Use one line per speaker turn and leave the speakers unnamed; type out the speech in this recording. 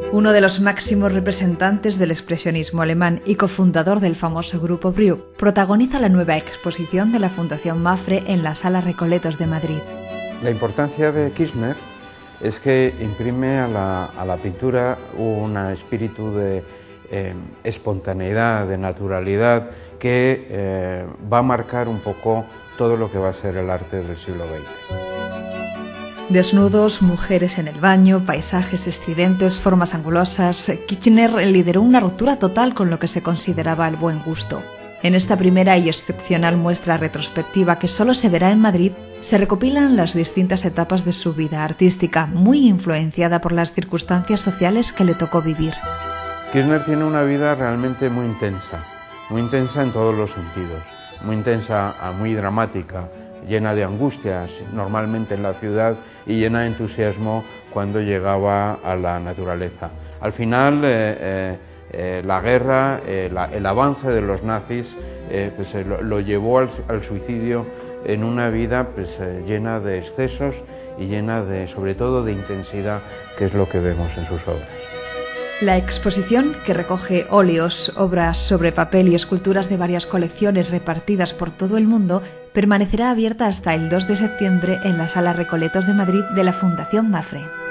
Uno de los máximos representantes del expresionismo alemán y cofundador del famoso grupo Bruch, protagoniza la nueva exposición de la Fundación Mapfre en la Sala Recoletos de Madrid.
La importancia de Kirchner es que imprime a la pintura un espíritu de espontaneidad, de naturalidad, que va a marcar un poco todo lo que va a ser el arte del siglo XX.
Desnudos, mujeres en el baño, paisajes estridentes, formas angulosas, Kirchner lideró una ruptura total con lo que se consideraba el buen gusto. En esta primera y excepcional muestra retrospectiva que solo se verá en Madrid, se recopilan las distintas etapas de su vida artística, muy influenciada por las circunstancias sociales que le tocó vivir.
Kirchner tiene una vida realmente muy intensa en todos los sentidos, muy intensa, muy dramática, llena de angustias normalmente en la ciudad y llena de entusiasmo cuando llegaba a la naturaleza. Al final la guerra, el avance de los nazis lo llevó al suicidio en una vida llena de excesos y llena sobre todo de intensidad, que es lo que vemos en sus obras.
La exposición, que recoge óleos, obras sobre papel y esculturas de varias colecciones repartidas por todo el mundo, permanecerá abierta hasta el 2 de septiembre en la Sala Recoletos de Madrid de la Fundación Mapfre.